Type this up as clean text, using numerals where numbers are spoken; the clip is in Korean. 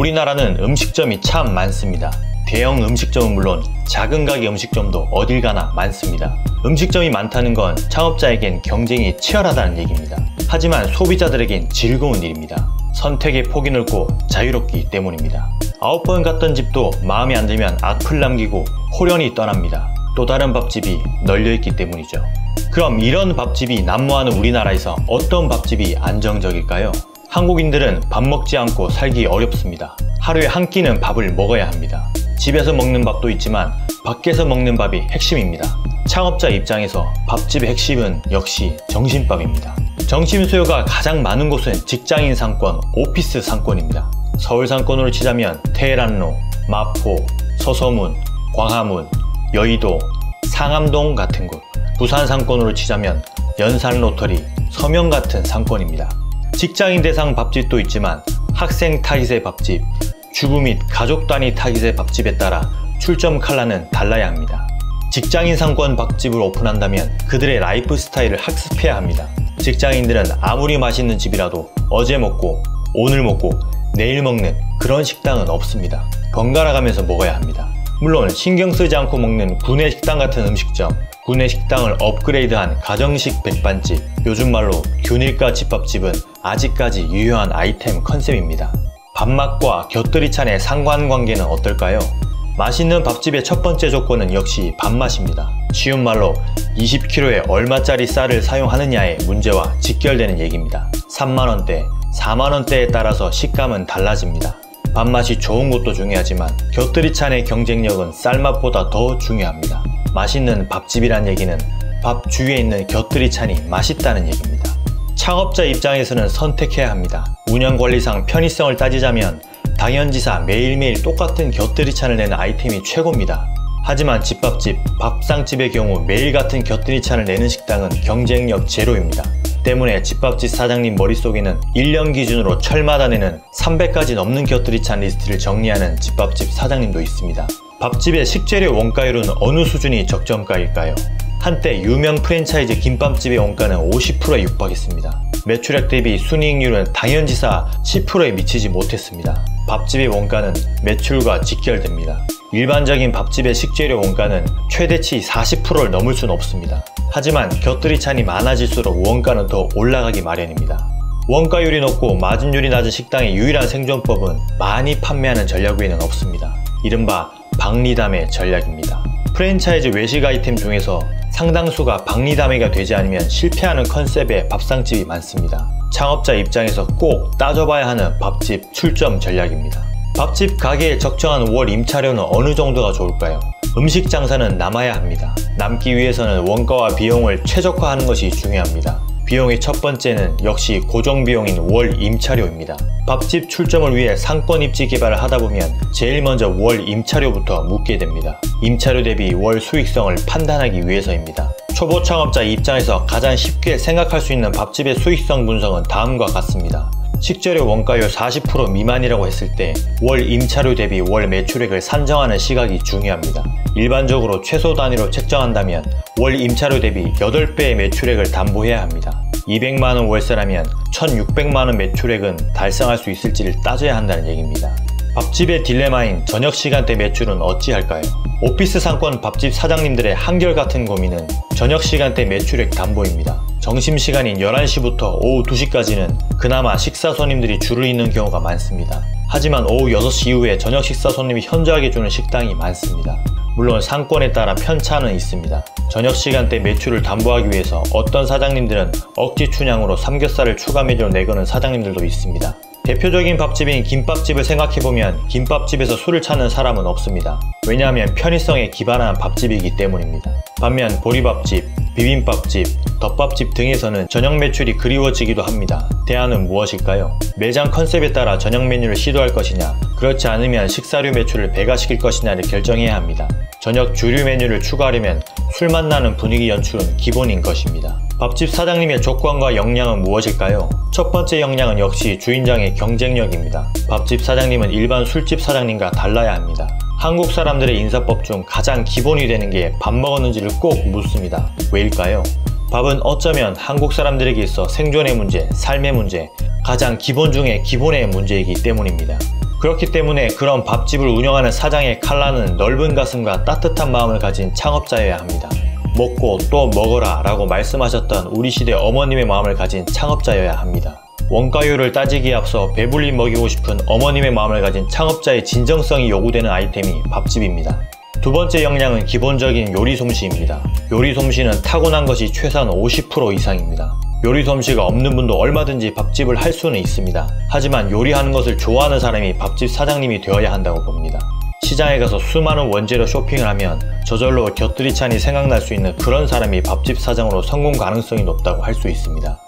우리나라는 음식점이 참 많습니다. 대형 음식점은 물론 작은 가게 음식점도 어딜 가나 많습니다. 음식점이 많다는 건 창업자에겐 경쟁이 치열하다는 얘기입니다. 하지만 소비자들에겐 즐거운 일입니다. 선택의 폭이 넓고 자유롭기 때문입니다. 9번 갔던 집도 마음에 안 들면 악플 남기고 호련히 떠납니다. 또 다른 밥집이 널려있기 때문이죠. 그럼 이런 밥집이 난무하는 우리나라에서 어떤 밥집이 안정적일까요? 한국인들은 밥 먹지 않고 살기 어렵습니다. 하루에 한 끼는 밥을 먹어야 합니다. 집에서 먹는 밥도 있지만 밖에서 먹는 밥이 핵심입니다. 창업자 입장에서 밥집의 핵심은 역시 정신밥입니다. 정신 수요가 가장 많은 곳은 직장인 상권, 오피스 상권입니다. 서울 상권으로 치자면 테헤란로, 마포, 서서문, 광화문, 여의도, 상암동 같은 곳, 부산 상권으로 치자면 연산 로터리, 서명 같은 상권입니다. 직장인 대상 밥집도 있지만 학생 타깃의 밥집, 주부 및 가족 단위 타깃의 밥집에 따라 출점 컬러는 달라야 합니다. 직장인 상권 밥집을 오픈한다면 그들의 라이프 스타일을 학습해야 합니다. 직장인들은 아무리 맛있는 집이라도 어제 먹고 오늘 먹고 내일 먹는 그런 식당은 없습니다. 번갈아 가면서 먹어야 합니다. 물론 신경 쓰지 않고 먹는 구내 식당 같은 음식점, 구내 식당을 업그레이드한 가정식 백반집, 요즘 말로 균일가 집밥집은 아직까지 유효한 아이템 컨셉입니다. 밥맛과 곁들이 찬의 상관관계는 어떨까요? 맛있는 밥집의 첫 번째 조건은 역시 밥맛입니다. 쉬운 말로 20kg에 얼마짜리 쌀을 사용하느냐의 문제와 직결되는 얘기입니다. 3만원대, 4만원대에 따라서 식감은 달라집니다. 밥맛이 좋은 것도 중요하지만 곁들이 찬의 경쟁력은 쌀맛보다 더 중요합니다. 맛있는 밥집이란 얘기는 밥 주위에 있는 곁들이 찬이 맛있다는 얘기입니다. 창업자 입장에서는 선택해야 합니다. 운영관리상 편의성을 따지자면 당연지사 매일매일 똑같은 곁들이 찬을 내는 아이템이 최고입니다. 하지만 집밥집, 밥상집의 경우 매일 같은 곁들이 찬을 내는 식당은 경쟁력 제로입니다. 때문에 집밥집 사장님 머릿속에는 1년 기준으로 철마다 내는 300가지 넘는 곁들이 찬 리스트를 정리하는 집밥집 사장님도 있습니다. 밥집의 식재료 원가율은 어느 수준이 적정가일까요? 한때 유명 프랜차이즈 김밥집의 원가는 50%에 육박했습니다. 매출액 대비 순이익률은 당연지사 10%에 미치지 못했습니다. 밥집의 원가는 매출과 직결됩니다. 일반적인 밥집의 식재료 원가는 최대치 40%를 넘을 수는 없습니다. 하지만 곁들이 찬이 많아질수록 원가는 더 올라가기 마련입니다. 원가율이 높고 마진율이 낮은 식당의 유일한 생존법은 많이 판매하는 전략 외에는 없습니다. 이른바 박리담의 전략입니다. 프랜차이즈 외식 아이템 중에서 상당수가 박리담회가 되지 않으면 실패하는 컨셉의 밥상집이 많습니다. 창업자 입장에서 꼭 따져봐야 하는 밥집 출점 전략입니다. 밥집 가게에 적정한 월 임차료는 어느 정도가 좋을까요? 음식 장사는 남아야 합니다. 남기 위해서는 원가와 비용을 최적화하는 것이 중요합니다. 비용의 첫 번째는 역시 고정비용인 월 임차료입니다. 밥집 출점을 위해 상권 입지 개발을 하다 보면 제일 먼저 월 임차료부터 묻게 됩니다. 임차료 대비 월 수익성을 판단하기 위해서입니다. 초보 창업자 입장에서 가장 쉽게 생각할 수 있는 밥집의 수익성 분석은 다음과 같습니다. 식재료 원가율 40% 미만이라고 했을 때 월 임차료 대비 월 매출액을 산정하는 시각이 중요합니다. 일반적으로 최소 단위로 책정한다면 월 임차료 대비 8배의 매출액을 담보해야 합니다. 200만원 월세라면 1600만원 매출액은 달성할 수 있을지를 따져야 한다는 얘기입니다. 밥집의 딜레마인 저녁 시간대 매출은 어찌할까요? 오피스 상권 밥집 사장님들의 한결같은 고민은 저녁 시간대 매출액 담보입니다. 점심시간인 11시부터 오후 2시까지는 그나마 식사 손님들이 줄을 잇는 경우가 많습니다. 하지만 오후 6시 이후에 저녁 식사 손님이 현저하게 주는 식당이 많습니다. 물론 상권에 따라 편차는 있습니다. 저녁 시간대 매출을 담보하기 위해서 어떤 사장님들은 억지 춘향으로 삼겹살을 추가 메뉴로 내거는 사장님들도 있습니다. 대표적인 밥집인 김밥집을 생각해보면 김밥집에서 술을 찾는 사람은 없습니다. 왜냐하면 편의성에 기반한 밥집이기 때문입니다. 반면 보리밥집, 비빔밥집, 덮밥집 등에서는 저녁 매출이 그리워지기도 합니다. 대안은 무엇일까요? 매장 컨셉에 따라 저녁 메뉴를 시도할 것이냐, 그렇지 않으면 식사류 매출을 배가시킬 것이냐를 결정해야 합니다. 저녁 주류 메뉴를 추가하려면 술 맛나는 분위기 연출은 기본인 것입니다. 밥집 사장님의 조건과 역량은 무엇일까요? 첫 번째 역량은 역시 주인장의 경쟁력입니다. 밥집 사장님은 일반 술집 사장님과 달라야 합니다. 한국 사람들의 인사법 중 가장 기본이 되는 게 밥 먹었는지를 꼭 묻습니다. 왜일까요? 밥은 어쩌면 한국 사람들에게 있어 생존의 문제, 삶의 문제, 가장 기본 중에 기본의 문제이기 때문입니다. 그렇기 때문에 그런 밥집을 운영하는 사장의 칼라는 넓은 가슴과 따뜻한 마음을 가진 창업자여야 합니다. 먹고 또 먹어라 라고 말씀하셨던 우리 시대 어머님의 마음을 가진 창업자여야 합니다. 원가율을 따지기에 앞서 배불리 먹이고 싶은 어머님의 마음을 가진 창업자의 진정성이 요구되는 아이템이 밥집입니다. 두 번째 역량은 기본적인 요리 솜씨입니다. 요리 솜씨는 타고난 것이 최소한 50% 이상입니다. 요리 솜씨가 없는 분도 얼마든지 밥집을 할 수는 있습니다. 하지만 요리하는 것을 좋아하는 사람이 밥집 사장님이 되어야 한다고 봅니다. 시장에 가서 수많은 원재료 쇼핑을 하면 저절로 곁들이찬이 생각날 수 있는 그런 사람이 밥집 사장으로 성공 가능성이 높다고 할 수 있습니다.